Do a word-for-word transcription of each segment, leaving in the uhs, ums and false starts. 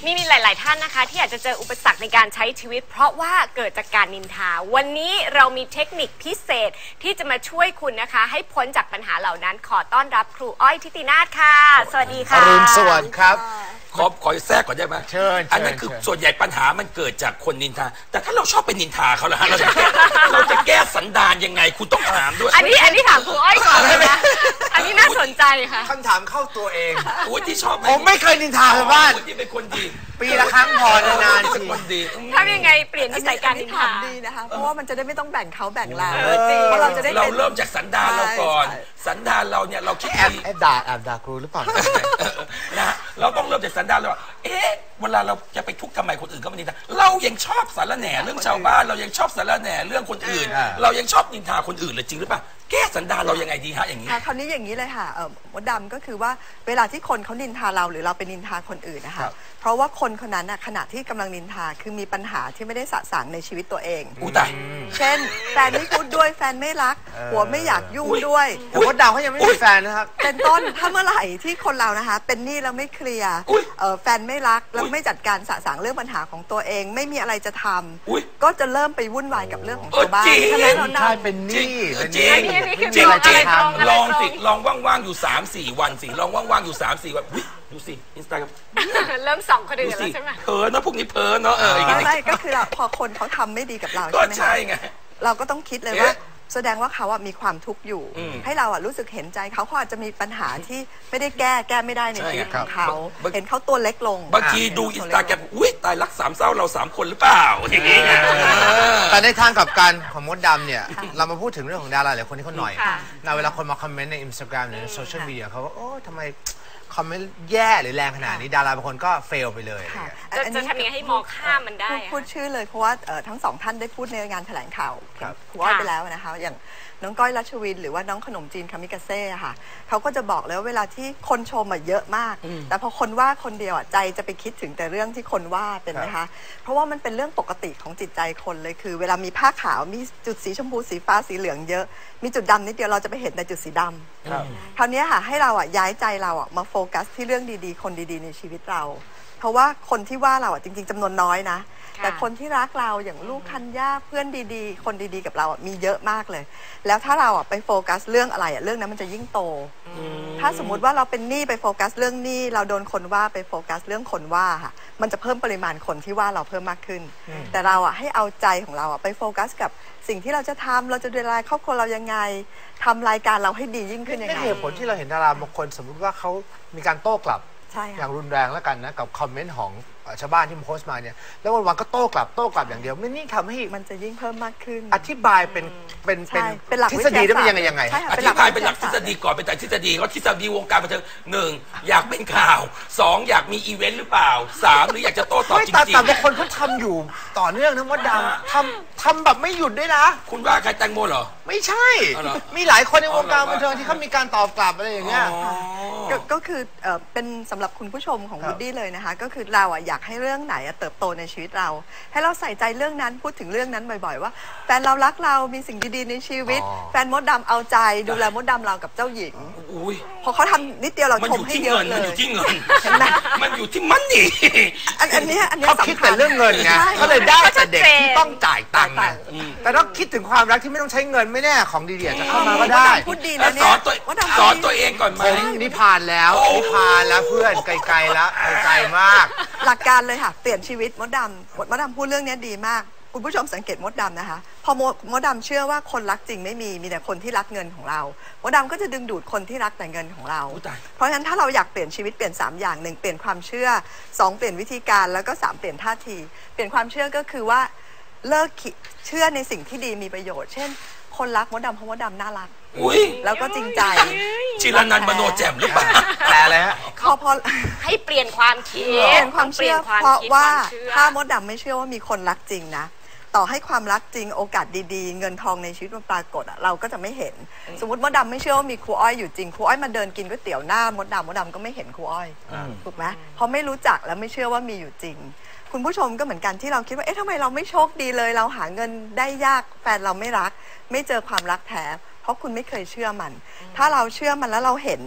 มีมีหลายๆท่านนะคะที่อาจจะเจออุปสรรคในการใช้ชีวิตเพราะว่าเกิดจากการนินทาวันนี้เรามีเทคนิคพิเศษที่จะมาช่วยคุณนะคะให้พ้นจากปัญหาเหล่านั้นขอต้อนรับครูอ้อยทิตินาถค่ะสวัสดีค่ะอรุณสวัสดิ์ครับขอขอแทรกก่อนได้ไหมเชิญอันนั้นคือส่วนใหญ่ปัญหามันเกิดจากคนนินทาแต่ถ้าเราชอบไปนินทาเขาล่ะฮะเราจะแก้เราจะแก้สันดานยังไงคุณต้องถามด้วยอันนี้อันนี้ถามครูอ้อยก่อนเลยนะอันนี้น่าสนใจค่ะคำถามเข้าตัวเองโอ้ยที่ชอบผมไม่เคยนินทาชาวบ้านที่เป็นคนดีปีละครั้งพอนานๆทีคนดีถ้ายังไงเปลี่ยนนิสัยการนินทาดีนะคะเพราะว่ามันจะได้ไม่ต้องแบ่งเขาแบ่งเราเพราะเราจะได้เราเริ่มจากสันดานเราก่อนสันดานเราเนี่ยเราคิดแอบแอบด่าแอบด่าครูหรือเปล่านะเราต้องเริ่มจากสันดานเราเอ๊ะเวลาเราจะไปทุกข์ทำไมคนอื่นเขาไม่นินทาเรายังชอบสารแหน่เรื่องชาวบ้านเรายังชอบสารแหน่เรื่องคนอื่นเรายังชอบนินทาคนอื่นเลยจริงหรือเปล่าแก้สันดานเรายังไงดีฮะอย่างนี้คราวนี้อย่างนี้เลยค่ะเออมดดำก็คือว่าเวลาที่คนเขานินทาเราหรือเราไปนินทาคนอื่นนะคะเพราะว่าคนคนนั้นน่ะขณะที่กำลังนินทาคือมีปัญหาที่ไม่ได้สะสางในชีวิตตัวเองอู้ตายเช่นแฟนไม่พูดด้วยแฟนไม่รักหัวไม่อยากยุ่งด้วยแต่มดดำเขายังไม่มีแฟนนะครับเป็นต้นถ้าเมื่อไหร่ที่คนเรานะคะเป็นหนี้แล้วไม่เคลียร์แฟนไม่รักแล้วไม่จัดการสะสางเรื่องปัญหาของตัวเองไม่มีอะไรจะทำก็จะเริ่มไปวุ่นวายกับเรื่องของชาวบ้านใช่ไหมใช่เป็นหนี้เป็นหนี้จริงจริงลองสิลองว่างๆอยู่สามสี่วันสิลองว่างๆอยู่สามสี่วันดูสิอินสตาแกรมเริ่มสองคนอื่นแล้วใช่ไหมเพ้อเนาะพวกนี้เพ้อเนาะเออใช่ก็คือพอคนเขาทำไม่ดีกับเราใช่ไหมเราก็ต้องคิดเลยว่าแสดงว่าเขาอะมีความทุกข์อยู่ให้เราอะรู้สึกเห็นใจเขาเขาอาจจะมีปัญหาที่ไม่ได้แก้แก้ไม่ได้ในชีวิตของเขาเห็นเขาตัวเล็กลงบางทีดูอินสตาแกรมอุ้ยตายรักสามเศร้าเราสามคนหรือเปล่าอย่างนี้แต่ในทางกับการของมดดำเนี่ยเรามาพูดถึงเรื่องของดาราหลายคนที่เขาหน่อยนะเวลาคนมาคอมเมนต์ในอินสตาแกรมหรือในโซเชียลมีเดียเขาว่าโอ้ทำไมคอมเมนต์แย่หรือแรงขนาดนี้ดาราบางคนก็เฟลไปเลยจะทำยังไงให้มองข้ามมันได้พูดชื่อเลยเพราะว่าทั้งสองท่านได้พูดในงานแถลงข่าวครูอ้อยไปแล้วนะคะอย่างน้องก้อยรัชวินหรือว่าน้องขนมจีนคามิกาเซ่ค่ะเขาก็จะบอกแล้วเวลาที่คนชมอะเยอะมากแต่พอคนว่าคนเดียวอะใจจะไปคิดถึงแต่เรื่องที่คนว่าเป็นไหมคะเพราะว่ามันเป็นเรื่องปกติของจิตใจคนเลยคือเวลามีผ้าขาวมีจุดสีชมพูสีฟ้าสีเหลืองเยอะมีจุดดำนิดเดียวเราจะไปเห็นแต่จุดสีดำคราวนี้ค่ะให้เราอะย้ายใจเราอะมาโฟกัสที่เรื่องดีๆคนดีๆในชีวิตเราเพราะว่าคนที่ว่าเราอะจริงๆจำนวนน้อยนะแต่คนที่รักเราอย่างลูกคันย่าเพื่อนดีๆคนดีๆกับเราอ่ะมีเยอะมากเลยแล้วถ้าเราอ่ะไปโฟกัสเรื่องอะไรอ่ะเรื่องนั้นมันจะยิ่งโตถ้าสมมุติว่าเราเป็นหนี้ไปโฟกัสเรื่องหนี้เราโดนคนว่าไปโฟกัสเรื่องคนว่าค่ะมันจะเพิ่มปริมาณคนที่ว่าเราเพิ่มมากขึ้นแต่เราอ่ะให้เอาใจของเราอ่ะไปโฟกัสกับสิ่งที่เราจะทำเราจะดูแลครอบครัวเรายังไงทำรายการเราให้ดียิ่งขึ้นยังไงเหตุผลที่เราเห็นดาราบางคนสมมติว่าเขามีการโต้กลับอย่างรุนแรงแล้วกันนะกับคอมเมนต์ของชาวบ้านที่โพสต์มาเนี่ยแล้ววันๆก็โต้กลับโต้กลับอย่างเดียวไม่นี่ทำให้มันจะยิ่งเพิ่มมากขึ้นอธิบายเป็นเป็นเป็นทฤษฎีได้เป็นยังไงยังไงอธิบายเป็นหลักทฤษฎีก่อนเป็นแต่ทฤษฎีก็ทฤษฎีวงการบันเทิงหนึ่งอยากเป็นข่าวสองอยากมีอีเวนต์หรือเปล่าสามหรืออยากจะโต้ตอบจริงๆแต่บางคนเขาทำอยู่ต่อเนื่องนะมดดำทำทำแบบไม่หยุดด้วยนะคุณว่าใครแตงโมเหรอไม่ใช่มีหลายคนในวงการบันเทิงที่เขามีการตอบกลับอะไรอย่างเงี้ยก็คือเป็นสำหรับคุณผู้ชมของวูดดี้เลยนะคะก็คือเราอยากให้เรื่องไหนเติบโตในชีวิตเราให้เราใส่ใจเรื่องนั้นพูดถึงเรื่องนั้นบ่อยๆว่าแฟนเรารักเรามีสิ่งดีๆในชีวิตแฟนมดดำเอาใจดูแลมดดำเรากับเจ้าหญิงพอเขาทำนิดเดียวเราชมให้เยอะเลยมันอยู่ที่เงินเห็นไหมมันอยู่ที่มันนี่อันนี้อันนี้เขาคิดแต่เรื่องเงินไงเขาเลยได้แต่เด็กที่ต้องจ่ายตังค์แต่ต้องคิดถึงความรักที่ไม่ต้องใช้เงินไม่แน่ของดีๆจะเข้ามาก็ได้พูดดีนะเนี่ยสอนตัวเองก่อนไหมนิพานแล้วนิพานแล้วเพื่อนไกลๆแล้วไกลมากหลักการเลยค่ะเปลี่ยนชีวิตมดดำมดดำพูดเรื่องนี้ดีมากคุณผู้ชมสังเกตมดดำนะคะพอมดดำเชื่อว่าคนรักจริงไม่มีมีแต่คนที่รักเงินของเรามดดำก็จะดึงดูดคนที่รักแต่เงินของเราเพราะฉะนั้นถ้าเราอยากเปลี่ยนชีวิตเปลี่ยนสามอย่างหนึ่งเปลี่ยนความเชื่อสองเปลี่ยนวิธีการแล้วก็สามเปลี่ยนท่าทีเปลี่ยนความเชื่อก็คือว่าเลิกเชื่อในสิ่งที่ดีมีประโยชน์เช่นคนรักมดดำเพราะมดดำน่ารักแล้วก็จริงใจจิรนันท์มโนแจ่มหรือเปล่าแต่อะไรฮะขอพอให้เปลี่ยนความคิดเปลี่ยนความเชื่อเพราะว่าถ้ามดดำไม่เชื่อว่ามีคนรักจริงนะต่อให้ความรักจริงโอกาสดีๆเงินทองในชีวิตมันปรากฏอะเราก็จะไม่เห็นสมมติมดดำไม่เชื่อว่ามีครูอ้อยอยู่จริงครูอ้อยมาเดินกินก๋วยเตี๋ยวหน้ามดดำมดดำก็ไม่เห็นครูอ้อยถูกไหมเพราะไม่รู้จักและไม่เชื่อว่ามีอยู่จริงคุณผู้ชมก็เหมือนกันที่เราคิดว่าเอ๊ะทำไมเราไม่โชคดีเลยเราหาเงินได้ยากแฟนเราไม่รักไม่เจอความรักแท้เพราะคุณไม่เคยเชื่อมันถ้าเราเชื่อมันแล้วเราเห็นแบบ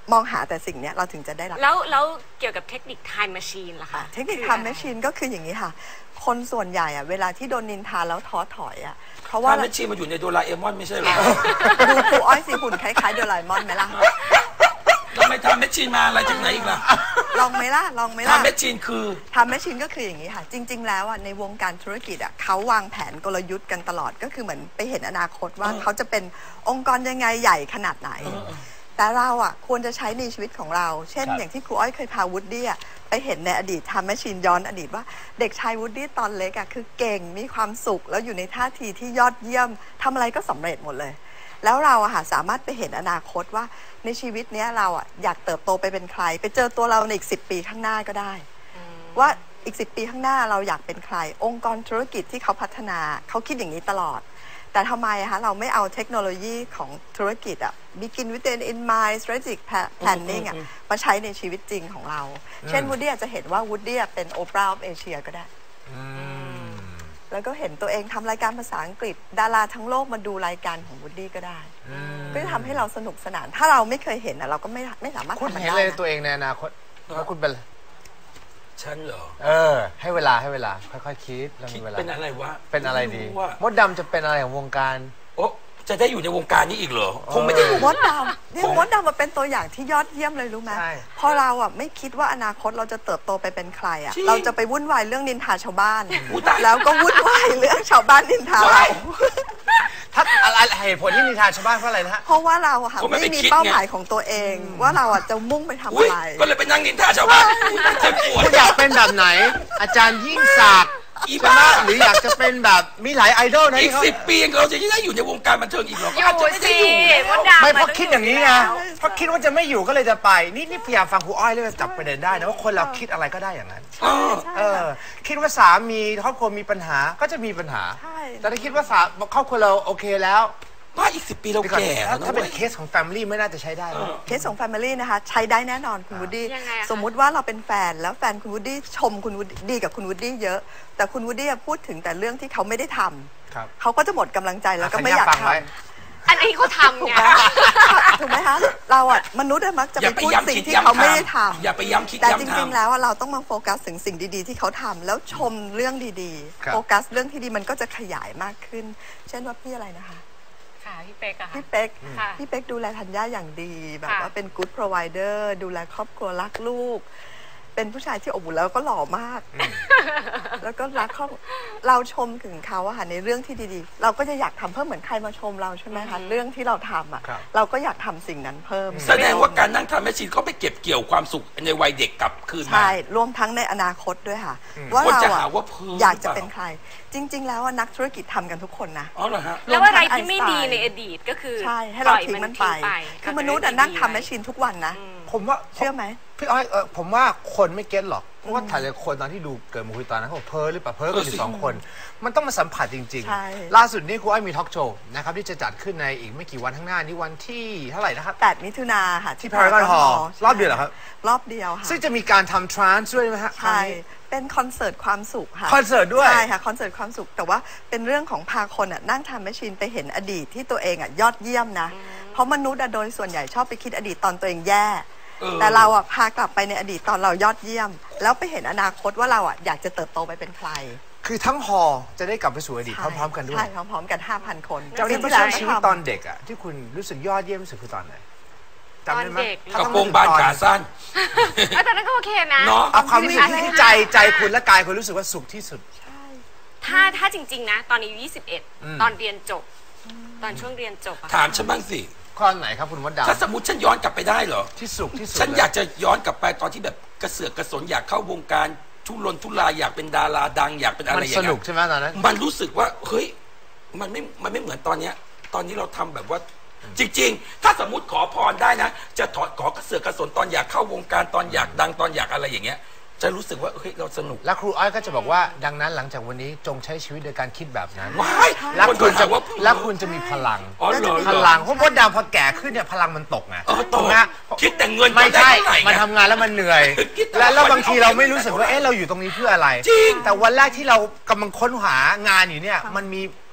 มองหาแต่สิ่งเนี้ยเราถึงจะได้รับแล้วแล้วเกี่ยวกับเทคนิค time machine ล่ะคะเทคนิค time machine ก็คืออย่างนี้ค่ะคนส่วนใหญ่อะเวลาที่โดนนินทาแล้วท้อถอยอะเพราะว่าทำแมชชีนมันอยู่ในโดราเอมอนไม่ใช่เหรอดูครูอ้อยสีหุ่นคล้ายๆโดราเอมอนไหมล่ะแล้วไม่ทำแมชชีนมาอะไรจากไหนอีกล่ะลองไหมล่ะลองไหมล่ะทำแมชชีนคือทำแมชชีนก็คืออย่างนี้ค่ะ จริง ๆ แล้วอ่ะในวงการธุรกิจอ่ะเขาวางแผนกลยุทธ์กันตลอดก็คือเหมือนไปเห็นอนาคตว่าเขาจะเป็นองค์กรยังไงใหญ่ขนาดไหน แต่เราอ่ะควรจะใช้ในชีวิตของเรา เช่นครับอย่างที่ครูอ้อยเคยพาวูดดี้อ่ะไปเห็นในอดีตทำแมชชีนย้อนอดีตว่าเด็กชายวูดดี้ตอนเล็กอ่ะคือเก่งมีความสุขแล้วอยู่ในท่าทีที่ยอดเยี่ยมทำอะไรก็สำเร็จหมดเลย แล้วเราอะค่ะสามารถไปเห็นอนาคตว่าในชีวิตเนี้ยเราอะอยากเติบโตไปเป็นใคร ไปเจอตัวเราในอีกสิบปีข้างหน้าก็ได้ ว่าอีกสิบปีข้างหน้าเราอยากเป็นใคร องค์กรธุรกิจที่เขาพัฒนาเขาคิดอย่างนี้ตลอด แต่ทำไมอะคะเราไม่เอาเทคโนโลยีของธุรกิจอะ begin with an in mind strategic planning อะมาใช้ในชีวิตจริงของเรา เช่นวูดดี้อาจจะเห็นว่าวูดดี้เป็นโอปราห์ออฟเอเชียก็ได้แล้วก็เห็นตัวเองทำรายการภาษาอังกฤษดาราทั้งโลกมาดูรายการของวูดดี้ก็ได้ก็จะทำให้เราสนุกสนาน ถ้าเราไม่เคยเห็นอะเราก็ไม่ไม่สามารถคุณทำมันเห็นได้เลยนะตัวเองในอนาคตว่าคุณเป็นฉันเหรอเออ ให้เวลาให้เวลาค่อยๆคิดแล้วคิดมีเวลาเป็นอะไรวะเป็นอะไรดีม่ว่ามดดำจะเป็นอะไรของวงการโอ้จะได้อยู่ในวงการนี้อีกเหรอคงไม่ได้อยู่มดดำนี่มดดำมาเป็นตัวอย่างที่ยอดเยี่ยมเลยรู้ไหมใช่พอเราอ่ะไม่คิดว่าอนาคตเราจะเติบโตไปเป็นใครอ่ะจริงเราจะไปวุ่นวายเรื่องนินทาชาวบ้านอุ๊ยตายแล้วก็วุ่นวายเรื่องชาวบ้านนินทาเราว้ายถ้าอะไรเหตุผลที่นิทานชาวบ้านเพราะอะไรนะฮะเพราะว่าเราอะค่ะเขาไม่ไม่ไปมีคิดไงเป้าหมายของตัวเอง ว่าเราอ่ะจะมุ่งไปทำอุ้ยอะไรก็เลยไปนั่งนินทาชาวบ้านเจ็บปวดคุณอยากเป็นแบบไหน อาจารย์ยิ่งศักดิ์อีใช่บ้าไหมหรืออยากจะเป็นแบบมีหลายไอดอลนะอีกที่เขาสิบปีเราจะได้อยู่ในวงการบันเทิงอีกเหรออก็อาจจะยู่ไม่ได้สิอยู่มดดำไม่เพนราะต้องคิดอย่างนี้ยู่ไงแล้วเพราะคิดว่าจะไม่อยู่ก็เลยจะไปนี่นี่พยายามฟังครูอ้อยเลยจับประเด็นได้นะว่าคนเราคิดอะไรก็ได้อย่างนั้นเออเออคิดว่าสามีครอบครัวมีปัญหาก็จะมีปัญหาใช่แต่ถ้าคิดว่าสาครอบครัวเราโอเคแล้วว่าอีกสิบปีเราแก่แล้วนะถ้าเป็นเว้ยเคสของแฟมิลี่ไม่น่าจะใช้ได้นะเคสของ Family นะคะ ใช้ได้แน่นอนคุณวูดดี้ยังไงอะคะสมมุติว่าเราเป็นแฟนแล้วแฟนคุณวูดดี้ชมคุณวูดดี้กับคุณวูดดี้เยอะ แต่คุณวูดดี้พูดถึงแต่เรื่องที่เขาไม่ได้ทำครับเขาก็จะหมดกำลังใจแล้วก็ไม่อยากฟังทไว้อันนี้เขาทำไงำถูกไหมคะเราอะมนุษย์อะมักจะอไปย่าไปพูดย้ำสิ่งคิดที่ย้ำเขาไม่ได้ทำทำอย่าไปย้ำคิดแต่จย้ำริงทำๆ แล้วอะเราต้องมาโฟกัสถึงสิ่งดีๆ ที่เขาทำแล้วชมเรื่องดีครับๆ โฟกัสเรื่องที่ดีมันก็จะขยายมากขึ้น เช่นว่าพี่อะไรนะคะค่ะพี่เป๊กอะค่ะพี่เป๊กค่ะพี่เป๊กดูแลธัญญาอย่างดี แบบค่ะว่าเป็น good provider ดูแลครอบครัวรักลูก เป็นผู้ชายที่อบอุ่นแล้วก็หล่อมาก แล้วก็รักครอบเราชมถึงเขาอะค่ะในเรื่องที่ดีๆ เราก็จะอยากทำเพิ่มเหมือนใครมาชมเราใช่ไหมคะเรื่องที่เราทำอะครับเราก็อยากทำสิ่งนั้นเพิ่มแสดงว่าการนั่งทำแมชชีนเขาไปเก็บเกี่ยวความสุขในวัยเด็กกลับคืนมาใช่รวมทั้งในอนาคตด้วยค่ะ ว่าคนเราจะอะหาว่าเพ้ออยากจะหรือเปล่าเป็นใคร จริง ๆ แล้วอะนักธุรกิจทำกันทุกคนนะอ๋อเหรอฮะแล้วอะไรที่รวมทั้งไม่ดีไอน์สไตน์ในอดีตก็คือใช่ให้เราปล่อยทิ้งมันไป คือมนุษย์อะนั่งทำแมชชีนทุกวันนะผมว่าเชื่อไหมพี่อ้อยเออผมว่าคนไม่เก็ตหรอกเพราะว่าถ่ายเลยคนตอนที่ดูเกิดมาคุยตอนนั้นเขาบอกเพ้อหรือเปล่าเพ้อกันอยู่สองคน มันต้องมาสัมผัสจริงใช่ๆ ล่าสุดนี้ครูอ้อยมีทอล์กโชว์นะครับที่จะจัดขึ้นในอีกไม่กี่วันข้างหน้านี้วันที่เท่าไหร่นะครับแปดมิถุนาค่ะ ที่ Paragon Hall ใช่รอบเดียวเหรอครับรอบเดียวค่ะซึ่งจะมีการทำทรานส์ด้วยไหมฮะใช่ เป็นคอนเสิร์ตความสุขค่ะคอนเสิร์ตด้วยใช่ค่ะ คอนเสิร์ตความสุข แต่ว่าเป็นเรื่องของพาคนอ่ะนั่งทำแมชชีนไปเห็นอดีตที่ตัวเองอ่ะยอดเยี่ยมนะ เพราะมนุษย์อะโดยส่วนใหญ่ชอบไปคิดอดีตตอนตัวเองแย่เออแต่เราอ่ะพากลับไปในอดีตตอนเรายอดเยี่ยม แล้วไปเห็นอนาคตว่าเราอ่ะอยากจะเติบโตไปเป็นใครคือทั้งฮอลล์จะได้กลับไปสู่อดีตพร้อมๆกันด้วยใช่พร้อมๆกัน ห้าพัน คนเจ้าปีที่ที่ช่แล้วชีวิตตอนเด็กอะที่คุณรู้สึกยอดเยี่ยมที่สุดคือตอนไหนจำได้ไหมตอนเด็กถ้กระต้องโปรงบานขาสั้นเอ้ยแต่นั้นก็โอเคนะเนาะเอาความรู้สึกที่ใจใจคุณและกายคุณรู้สึกว่าสุขที่สุดถ้าถ้าจริง ๆ นะ ตอนนี้ยี่สิบเอ็ดตอนเรียนจบ ตอนช่วงเรียนจบอะถามฉันบ้างสิข้อไหนครับคุณมดดถ้าสมมติฉันย้อนกลับไปได้เหรอำที่สุขที่สุดฉันอยากจะย้อนกลับไปตอนที่แบบกระเสือกกระสนอยากเข้าวงการทุรนทุรายอยากเป็นดาราดังอยากเป็นอะไรมันอย่างสเงี้นุกยใช่ไหมตอนนั้นมันรู้สึกว่าเฮ้ยมันไม่มันไม่เหมือนตอนเนี้ย ตอนนี้เราทำแบบว่า จริง ๆ ถ้าสมมติขอพรได้นะ จะถอดขอกระเสือกกระสนตอนอยากเข้าวงการตอนอยากดังตอนอยากอะไรอย่างเงี้ย จะรู้สึกว่าเฮ้ยเราสนุกแล้วครูอ้อยก็จะบอกว่าดังนั้นหลังจากวันนี้จงใช้ชีวิตโดยการคิดแบบนั้นว้ายแล้วคนคุก็ณจะถามว่าแล้วคุณจะมีพลังอ๋อเหรอพลังเพราะมดดำพอแก่ขึ้นเนี่ยพลังมันตกไงเออตถูกกไหมคิดแต่เงินไม่ใช่จะด้เท่าไหร่ไงมันทำงานแล้วมันเหนื่อยคิดแต่แล้วแล้ววันบางทีที่เราไม่รู้สึกว่าเอ๊ะเราอยู่ตรงนี้เพื่ออะไรจริงแต่วันแรกที่เรากำลังค้นหางานอยู่เนี่ยมันมี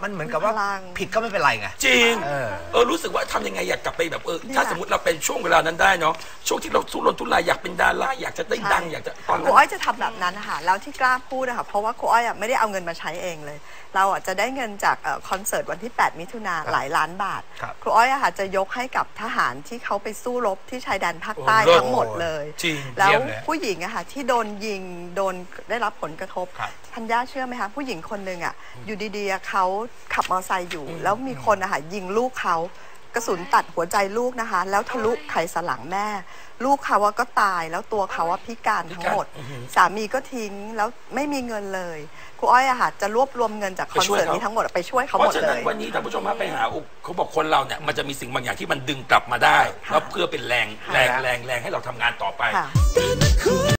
มันเหมือนกับว่าพลังผิดก็ไม่เป็นไรไงจริงเออเออรู้สึกว่าทำยังไงอยากกลับไปแบบเออเนี่ยถ้าสมมติเราเป็นช่วงเวลานั้นได้เนาะช่วงที่เราทุรนทุรายอยากเป็นดาราอยากจะได้ดังอยากจะตอนคนั้รูนอ้อยจะทำแบบนั้นนะคะแล้วที่กล้าพูดนะคะเพราะว่าครูอ้อยอะไม่ได้เอาเงินมาใช้เองเลย เราอ่ะจะได้เงินจากเอ่อคอนเสิร์ตวันที่ แปด มิถุนาหลายล้านบาทครับครูอ้อยอะค่ะจะยกให้กับทหารที่เขาไปสู้รบที่ชายแดนภาคใต้โอ้เลิศทั้งหมดเลยจริงแล้วเยี่ยมเลยผู้หญิงอะค่ะที่โดนยิงโดนได้รับผลกระทบครับพันย่าเชื่อไหมคะผู้หญิงคนหนึ่งอ่ะอยู่ดีๆอะเขาขับมอเตอร์ไซค์อยู่ แล้วมีคนอะค่ะยิงลูกเขากระสุนตัดหัวใจลูกนะคะ แล้วทะลุไขสันหลังแม่ ลูกเขาอะก็ตายแล้วตัวเขาอะพิการทั้งหมดพิการอือหือสามีก็ทิ้งแล้วไม่มีเงินเลยครูอ้อยอะค่ะจะรวบรวมเงินจากคอนเสิร์ตนี้ทั้งหมดอะไปช่วยเขาเพหมดราะฉะเลนั้นยวันนี้ท่านผู้ชมมาไปหาอุกเขาบอกคนเราเนี่ยมันจะมีสิ่งบางอย่างที่มันดึงกลับมาได้ แล้วเพื่อเป็นแรงแรงแรงแรงให้เราทำงานต่อไปค่ะ